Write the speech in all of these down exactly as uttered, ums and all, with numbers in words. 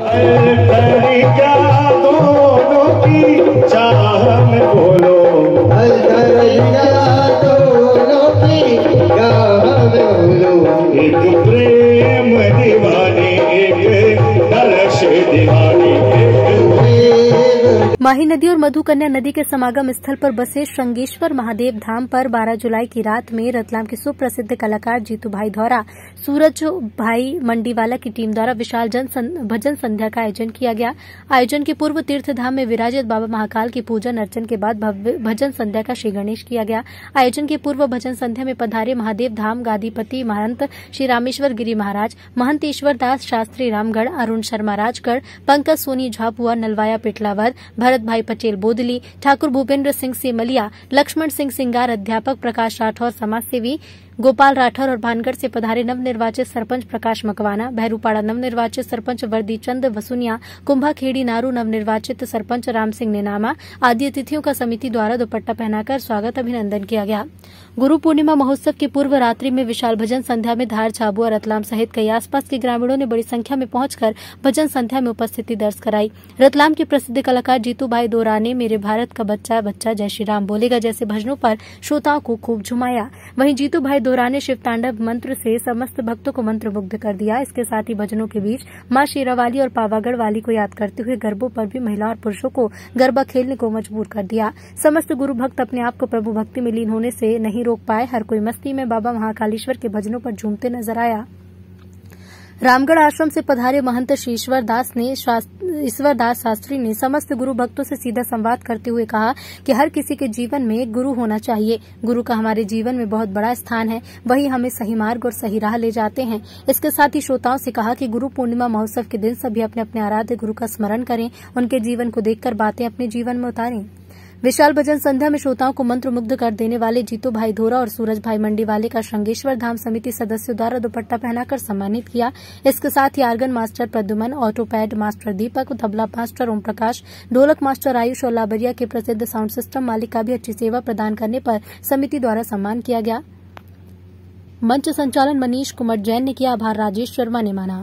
माही नदी और मधुकन्या नदी के समागम स्थल पर बसे श्रृंगेश्वर महादेव धाम पर बारह जुलाई की रात में रतलाम के सुप्रसिद्ध कलाकार जीतू भाई धौरा, सूरज भाई मंडीवाला की टीम द्वारा विशाल जन सं, भजन संध्या का आयोजन किया गया। आयोजन के पूर्व तीर्थ धाम में विराजित बाबा महाकाल की पूजन अर्चन के बाद भजन संध्या का श्री गणेश किया गया। आयोजन के पूर्व भजन संध्या में पधारे महादेव धाम गादीपति महंत श्री रामेश्वर गिरी महाराज, महंत ईश्वर दास शास्त्री रामगढ़, अरुण शर्मा राजगढ़, पंकज सोनी झापुआ नलवाया पिटलावर, भरत भाई पटेल बोदली, ठाकुर भूपेंद्र सिंह सेमलिया, लक्ष्मण सिंह सिंगार, अध्यापक प्रकाश राठौर, समाजसेवी गोपाल राठौर और भानगढ़ से पधारे नवनिर्वाचित सरपंच प्रकाश मकवाना, भैरूपाड़ा नवनिर्वाचित सरपंच वर्दी चंद वसुनिया, कुंभा खेड़ी नारू नवनिर्वाचित सरपंच राम सिंह नेनामा आदि अतिथियों का समिति द्वारा दुपट्टा पहनाकर स्वागत अभिनंदन किया गया। गुरु पूर्णिमा महोत्सव की पूर्व रात्रि में विशाल भजन संध्या में धार, झाबुआ, रतलाम सहित कई आसपास के ग्रामीणों ने बड़ी संख्या में पहुंचकर भजन संध्या में उपस्थिति दर्ज कराई। रतलाम के प्रसिद्ध कलाकार जीतू भाई धौरा ने मेरे भारत का बच्चा बच्चा जय श्री राम बोलेगा जैसे भजनों पर श्रोताओं को खूब झुमाया। वहीं जीतू भाई धौरा ने शिव तांडव मंत्र से समस्त भक्तों को मंत्रमुग्ध कर दिया। इसके साथ ही भजनों के बीच मां शेरावाली और पावागढ़ वाली को याद करते हुए गरबों पर भी महिला और पुरुषों को गरबा खेलने को मजबूर कर दिया। समस्त गुरु भक्त अपने आप को प्रभु भक्ति में लीन होने से नहीं रोक पाए। हर कोई मस्ती में बाबा महाकालेश्वर के भजनों पर झूमते नजर आया। रामगढ़ आश्रम से पधारे महंत श्री ईश्वर दास ने ईश्वर दास शास्त्री ने समस्त गुरु भक्तों से सीधा संवाद करते हुए कहा कि हर किसी के जीवन में एक गुरु होना चाहिए। गुरु का हमारे जीवन में बहुत बड़ा स्थान है, वही हमें सही मार्ग और सही राह ले जाते हैं। इसके साथ ही श्रोताओं से कहा कि गुरु पूर्णिमा महोत्सव के दिन सभी अपने अपने आराध्य गुरु का स्मरण करें, उनके जीवन को देखकर बातें अपने जीवन में उतारें। विशाल भजन संध्या में श्रोताओं को मंत्र मुग्ध कर देने वाले जीतू भाई धौरा और सूरज भाई मंडीवाले का श्रृंगेश्वर धाम समिति सदस्यों द्वारा दुपट्टा पहनाकर सम्मानित किया। इसके साथ ही organ master Pradyuman, octopad master Deepak, tabla master Om Prakash, dholak master Ayush और लाबरिया के प्रसिद्ध साउंड सिस्टम मालिक का भी अच्छी सेवा प्रदान करने पर समिति द्वारा सम्मान किया गया। मंच संचालन मनीष कुमार जैन ने किया, आभार राजेश शर्मा ने माना।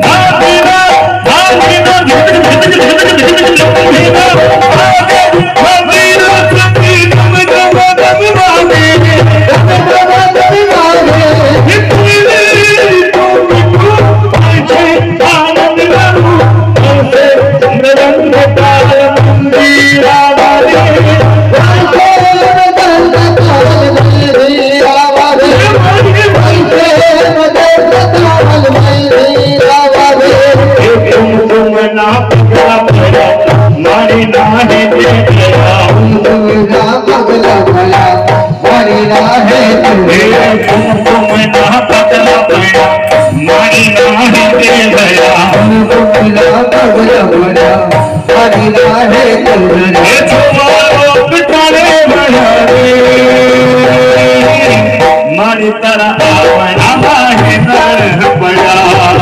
मारी तरह आवना है नर बड़ा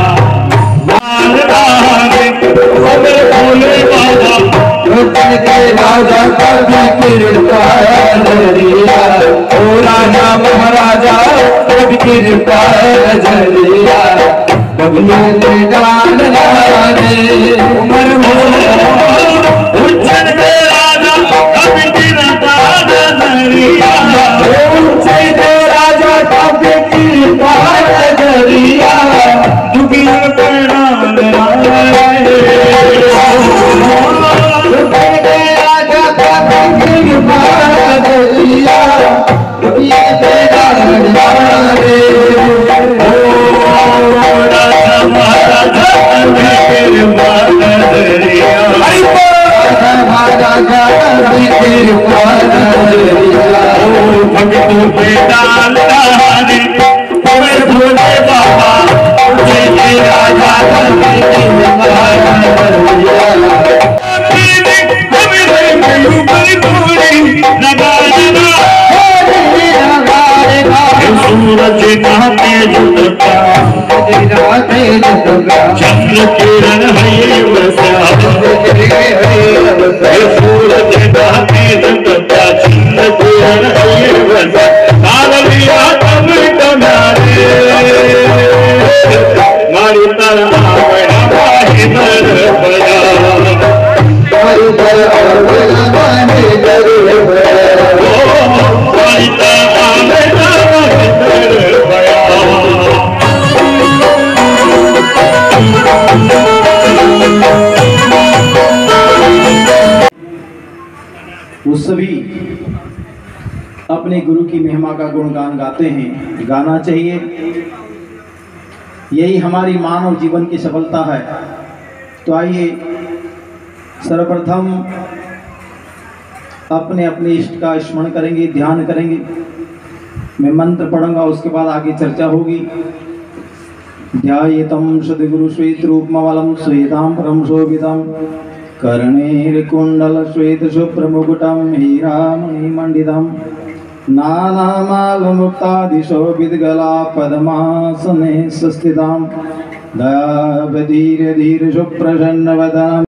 बोले बाबा के राजा कभी कृपा नजरिया, ओ राजा महाराजा कभी कृपा नजरिया, बबलू ने डाल रे उमर हो उज्जैन में राजा कभी कृपा नजरिया, उज्जैन में राजा कभी कृपा नजरिया, दुखिया प्रणाम चंद्र किरण है वसा सूरज दाते दत्ता, चंद्र किरण है वसा सालिया तब तुम्हारे मारी तरह वो सभी अपने गुरु की महिमा का गुणगान गाते हैं, गाना चाहिए। यही हमारी मानव जीवन की सफलता है। तो आइए सर्वप्रथम अपने अपने इष्ट का स्मरण करेंगे, ध्यान करेंगे। मैं मंत्र पढ़ूंगा, उसके बाद आगे चर्चा होगी। ध्यायेतं सद्गुरु श्वेत रूपमवलं श्वेतां परम शोभितं कर्णैर्कुण्डल श्वेत शुभ्रमुकुटं हीरामणिमण्डितं नानामालमुक्तादिशोभितगला पद्मासने संस्थितां दयावधीर्यधीर्यशुप्रसन्नवदनं